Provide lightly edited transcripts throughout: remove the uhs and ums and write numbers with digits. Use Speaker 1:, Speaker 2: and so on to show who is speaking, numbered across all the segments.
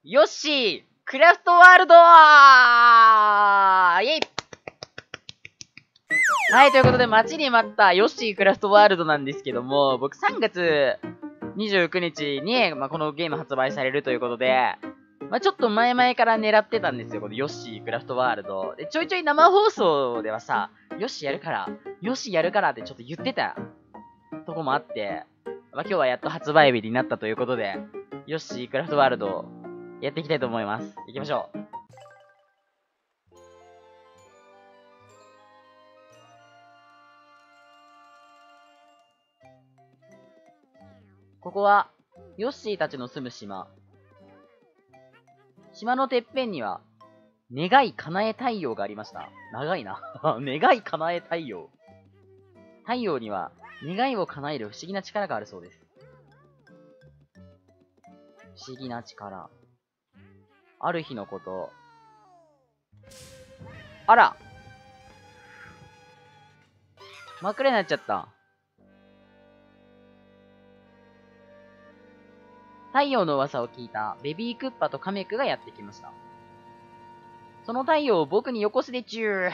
Speaker 1: ヨッシークラフトワールドイェイ。はい、ということで待ちに待ったヨッシークラフトワールドなんですけども、僕3月29日に、このゲーム発売されるということで、ちょっと前々から狙ってたんですよ、このヨッシークラフトワールド。で、ちょいちょい生放送ではさ、ヨッシーやるから、ヨッシーやるからってちょっと言ってたとこもあって、今日はやっと発売日になったということで、ヨッシークラフトワールド、やっていきたいと思います。行きましょう。ここは、ヨッシーたちの住む島。島のてっぺんには、願い叶え太陽がありました。長いな。願い叶え太陽。太陽には、願いを叶える不思議な力があるそうです。不思議な力。ある日のこと。あら！真っ暗になっちゃった。太陽の噂を聞いたベビークッパとカメクがやってきました。その太陽を僕によこすでちゅー。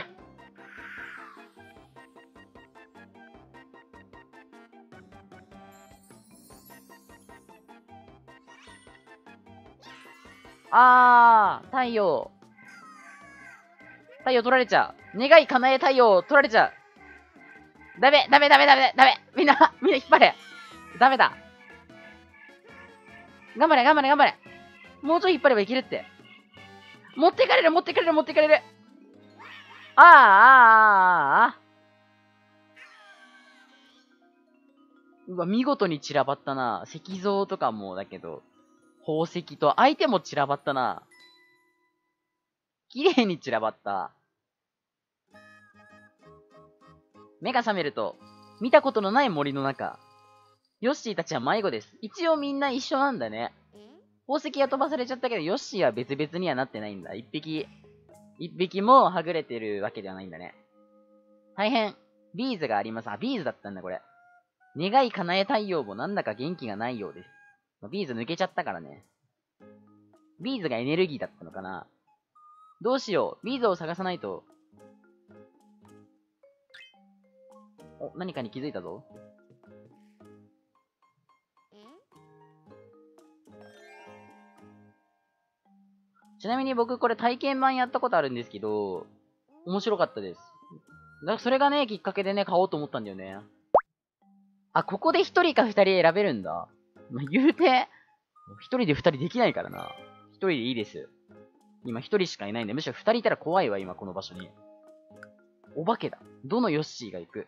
Speaker 1: 太陽。太陽取られちゃう。願い叶え太陽取られちゃう。ダメ。みんな引っ張れ。ダメだ。頑張れ。もうちょい引っ張ればいけるって。持ってかれる。うわ、見事に散らばったな。石像とかもだけど、宝石と相手も散らばったな。綺麗に散らばった。目が覚めると、見たことのない森の中。ヨッシーたちは迷子です。一応みんな一緒なんだね。宝石は飛ばされちゃったけど、ヨッシーは別々にはなってないんだ。一匹もはぐれてるわけではないんだね。大変、ビーズがあります。ビーズだったんだ、これ。願い叶え太陽もなんだか元気がないようです。ビーズ抜けちゃったからね。ビーズがエネルギーだったのかな。どうしよう。ビーズを探さないと。何かに気づいたぞ。ちなみに僕これ体験版やったことあるんですけど、面白かったです。だからそれがね、きっかけでね、買おうと思ったんだよね。ここで1人か2人選べるんだ。言うて、1人で2人できないからな。1人でいいです。今1人しかいないんで、むしろ2人いたら怖いわ、今この場所に。お化けだ。どのヨッシーが行く？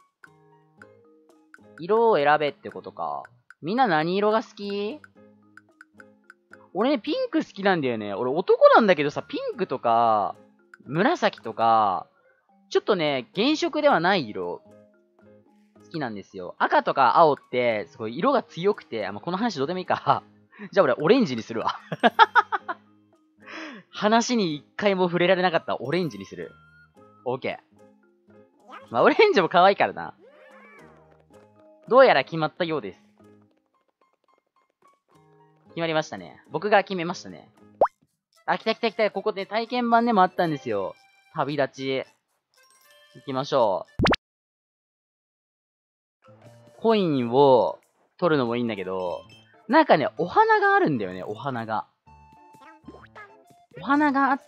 Speaker 1: 色を選べってことか。みんな何色が好き？俺ね、ピンク好きなんだよね。俺男なんだけどさ、ピンクとか、紫とか、ちょっとね、原色ではない色、好きなんですよ。赤とか青って、すごい色が強くて、この話どうでもいいか。じゃあ俺、オレンジにするわ。話に一回も触れられなかったオレンジにする。オーケー。オレンジも可愛いからな。どうやら決まったようです。決まりましたね。僕が決めましたね。来た。ここで体験版でもあったんですよ。旅立ち。行きましょう。コインを取るのもいいんだけど、なんかね、お花があるんだよね、お花が。お花があって、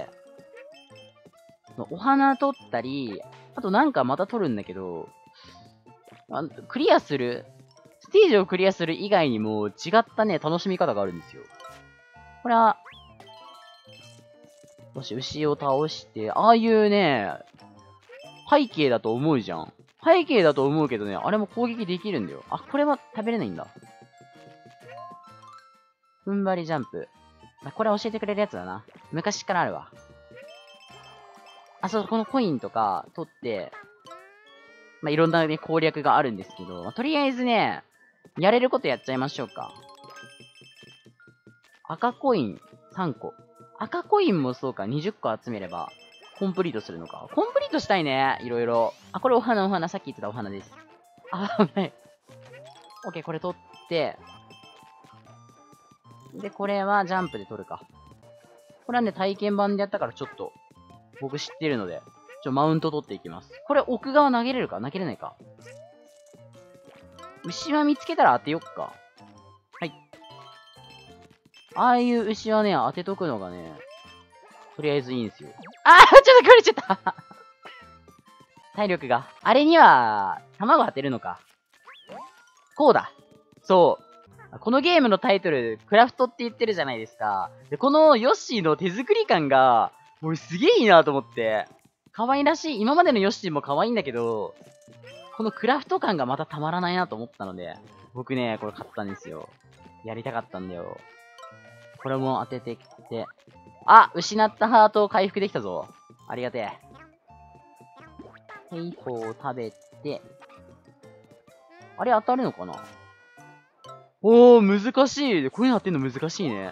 Speaker 1: お花取ったり、あとなんかまた取るんだけど、クリアする、ステージをクリアする以外にも違ったね、楽しみ方があるんですよ。これは、もし牛を倒して、ああいうね、背景だと思うじゃん。背景だと思うけどね、あれも攻撃できるんだよ。これは食べれないんだ。踏ん張りジャンプ。これ教えてくれるやつだな。昔からあるわ。そう、このコインとか取って、いろんなね、攻略があるんですけど、とりあえずね、やれることやっちゃいましょうか。赤コイン3個。赤コインもそうか、20個集めれば、コンプリートするのか。コンプリートしたいね、いろいろ。これお花、さっき言ってたお花です。危ない。オッケー、これ取って、 で、これはジャンプで取るか。これはね、体験版でやったからちょっと、僕知ってるので、マウント取っていきます。これ奥側投げれるか投げれないか。牛は見つけたら当てよっか。はい。ああいう牛はね、当てとくのがね、とりあえずいいんですよ。あーちょっと壊れちゃった体力が。あれには、卵当てるのか。こうだ。そう。このゲームのタイトル、クラフトって言ってるじゃないですか。で、このヨッシーの手作り感が、俺すげえいいなと思って。可愛らしい。今までのヨッシーも可愛いんだけど、このクラフト感がまたたまらないなと思ったので、僕ね、これ買ったんですよ。やりたかったんだよ。これも当ててきて。あ、失ったハートを回復できたぞ。ありがてえ。ヘイホーを食べて。あれ当たるのかな？おー、難しい。こういうの当てるの難しいね。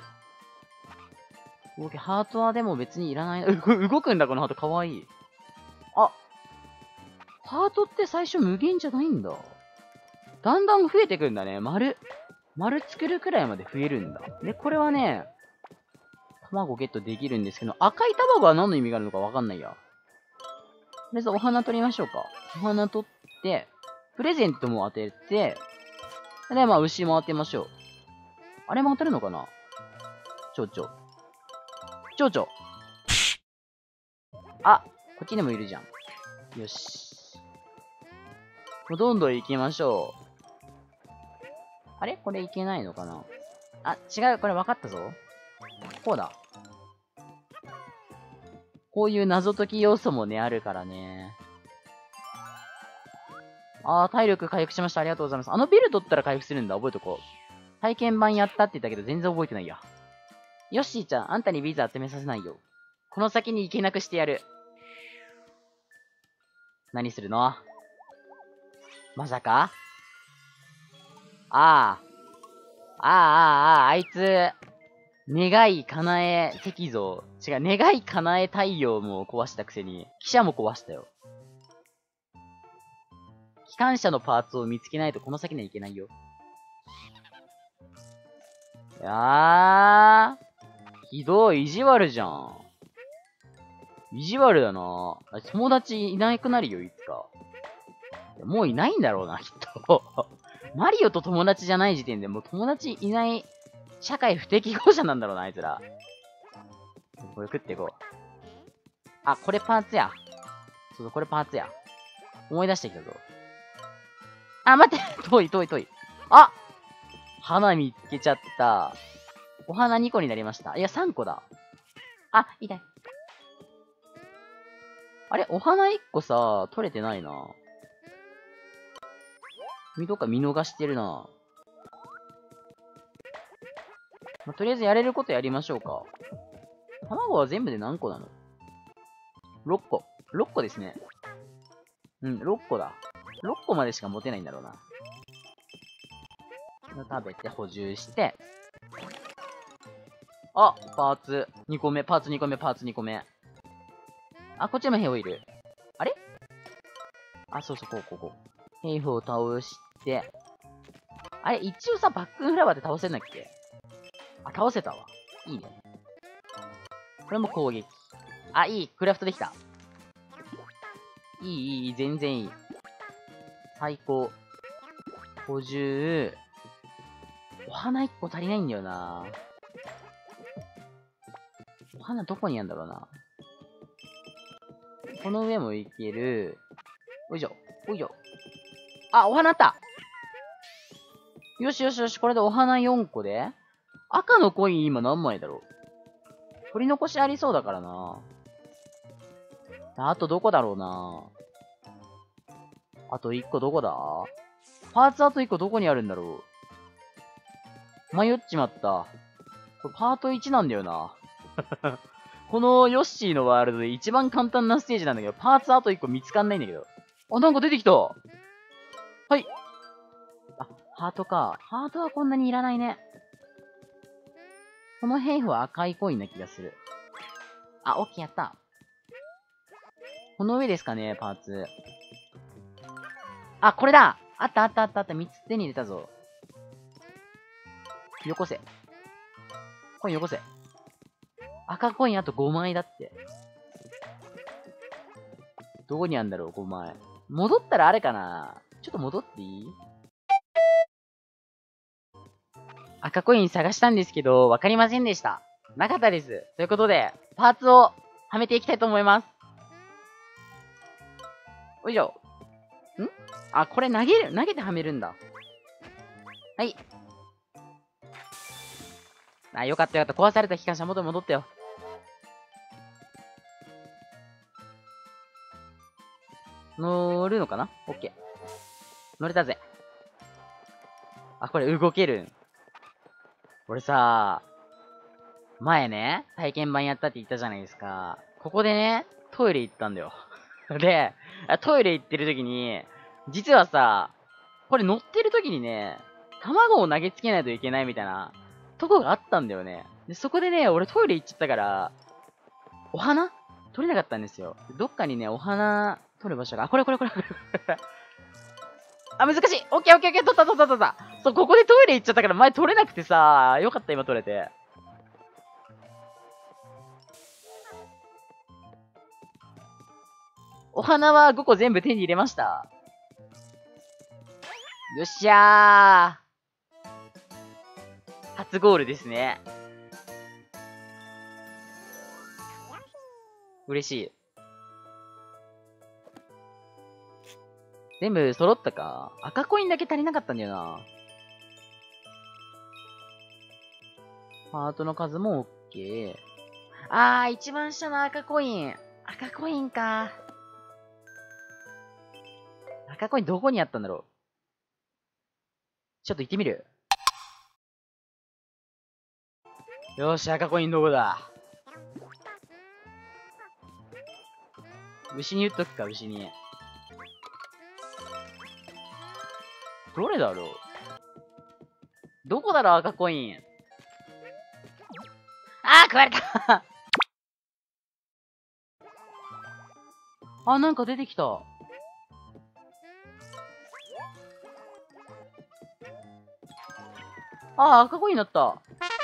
Speaker 1: ハートはでも別にいらないな。動くんだ、このハート。かわいい。あ、ハートって最初無限じゃないんだ。だんだん増えてくんだね。丸作るくらいまで増えるんだ。で、これはね、卵ゲットできるんですけど、赤い卵は何の意味があるのかわかんないや。とりあえずお花取りましょうか。お花取って、プレゼントも当てて、で、まあ牛も当てましょう。あれも当たるのかな？蝶々。蝶々。あ、こっちにもいるじゃん。よし。もうどんどん行きましょう。あれこれいけないのかな？あ、違う。これ分かったぞ。こうだ。こういう謎解き要素もね、あるからね。あー、体力回復しました。ありがとうございます。あのビル取ったら回復するんだ。覚えとこう。体験版やったって言ったけど、全然覚えてないや。ヨッシーちゃん、あんたにビーズ集めさせないよ。この先に行けなくしてやる。何するの？まさか？あいつ、願い叶え石像。違う、願い叶え太陽も壊したくせに、汽車も壊したよ。機関車のパーツを見つけないとこの先には行けないよ。ひどい、意地悪じゃん。意地悪だな。友達いなくなるよ、いつか。もういないんだろうな、きっと。マリオと友達じゃない時点でもう友達いない社会不適合者なんだろうな、あいつら。これ食っていこう。あ、これパーツや。そう、これパーツや。思い出してきたぞ。あ、待って遠い。あ花見つけちゃった。お花2個になりました。いや、3個だ。あ、痛い。あれお花1個さ、取れてないな。どっか見逃してるな。まあ、とりあえずやれることやりましょうか。卵は全部で何個なの？ 6 個。6個ですね。うん、6個だ。6個までしか持てないんだろうな。食べて補充して。あ、パーツ2個目、パーツ2個目、パーツ2個目。あ、こっちもヘイホいる。あれ？あ、そうそう、こう。ヘイホを倒して。あれ、一応さ、バックンフラワーで倒せんだっけ？あ、倒せたわ。いいね。これも攻撃。あ、いい。クラフトできた。いい。全然いい。最高。補充。お花1個足りないんだよな。お花どこにあるんだろうな。この上もいける。おいしょ。あ、お花あった！よし。これでお花4個で。赤のコイン今何枚だろう？取り残しありそうだからな。あとどこだろうな。あと1個どこだ？パーツあと1個どこにあるんだろう？迷っちまった。これパート1なんだよな。このヨッシーのワールドで一番簡単なステージなんだけど、パーツあと1個見つかんないんだけど。あ、なんか出てきた。はい。あ、ハートか。ハートはこんなにいらないね。このヘイフは赤いコインな気がする。あ、オッケーやった。この上ですかね、パーツ。あ、これだ！あった。3つ手に入れたぞ。よこせ。 コインよこせ。赤コインあと5枚だって。どこにあんだろう、5枚。戻ったらあれかな？ちょっと戻っていい？赤コイン探したんですけど、わかりませんでした。なかったです。ということで、パーツをはめていきたいと思います。よいしょ。あ、これ投げてはめるんだ。はい。あ、よかったよかった。壊された機関車元に戻ったよ。乗るのかな？オッケー。乗れたぜ。あ、これ動けるん。俺さ、前ね、体験版やったって言ったじゃないですか。ここでね、トイレ行ったんだよ。で、トイレ行ってる時に、実はさ、これ乗ってる時にね、卵を投げつけないといけないみたいなとこがあったんだよね。で、そこでね、俺トイレ行っちゃったから、お花取れなかったんですよ。どっかにね、お花取る場所が、あ、これ。あ、難しい。オッケー。取った。そう、ここでトイレ行っちゃったから前取れなくてさ、よかった、今取れて。お花は5個全部手に入れました。よっしゃー。初ゴールですね。嬉しい。全部揃ったか？赤コインだけ足りなかったんだよな。ハートの数も OK。一番下の赤コイン。赤コインか。赤コインどこにあったんだろう。ちょっと行ってみる。よーし、赤コインどこだ？牛に言っとくか、牛に。どれだろう？どこだろう、赤コイン。食われたなんか出てきた。赤コインになった。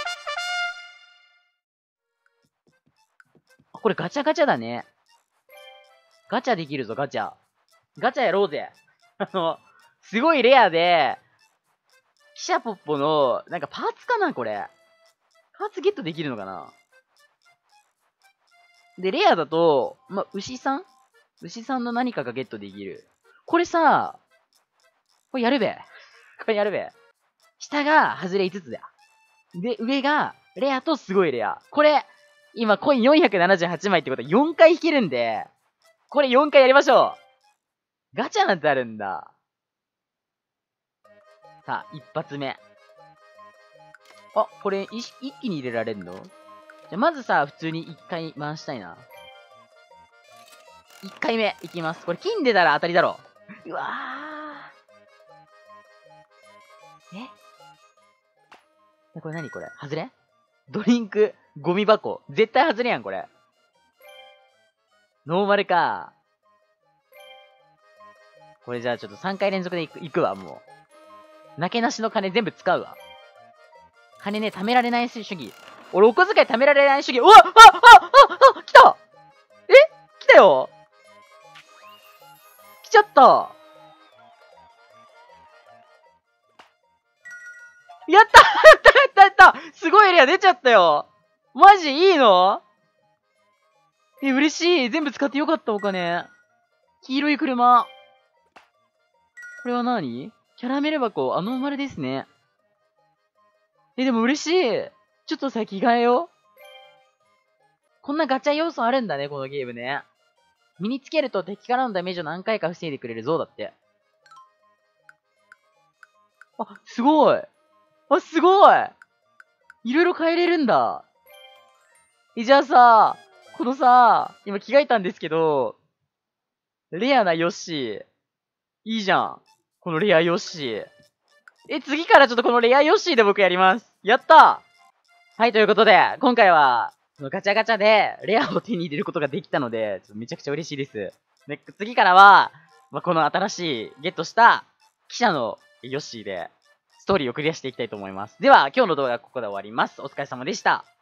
Speaker 1: これガチャガチャだね。ガチャできるぞ、ガチャ。ガチャやろうぜ。すごいレアで、キシャポッポの、なんかパーツかなこれ。パーツゲットできるのかな？で、レアだと、牛さんの何かがゲットできる。これさ、これやるべ。下が外れ5つだ。で、上が、レアとすごいレア。これ、今コイン478枚ってことは4回引けるんで、これ4回やりましょう。ガチャなんてあるんだ。さあ、一発目。これ、一気に入れられるの？じゃ、まずさ、普通に1回回したいな。1回目、いきます。これ、金出たら当たりだろ。うわー。これ何これ？外れ？ドリンク、ゴミ箱。絶対外れやん、これ。ノーマルか。これじゃあちょっと3回連続で行くわ、もう。なけなしの金全部使うわ。金ね、貯められない主義。俺、お小遣い貯められない主義。うわ来た来たよ来ちゃったやったすごいレア出ちゃったよマジいいの？嬉しい。全部使ってよかった、お金。黄色い車。これは何？キャラメル箱、ノーマルですね。でも嬉しい。ちょっとさ、着替えよう。こんなガチャ要素あるんだね、このゲームね。身につけると敵からのダメージを何回か防いでくれるぞ、だって。すごい。すごい。いろいろ変えれるんだ。じゃあさ、このさ、今着替えたんですけど、レアなヨッシー。いいじゃん。このレアヨッシー。次からちょっとこのレアヨッシーで僕やります。やったはい、ということで、今回は、ガチャガチャでレアを手に入れることができたので、ちょっとめちゃくちゃ嬉しいです。で、次からは、この新しいゲットした記者のヨッシーで、 トーリーをクリアしていきたいと思います。では、今日の動画はここで終わります。お疲れ様でした。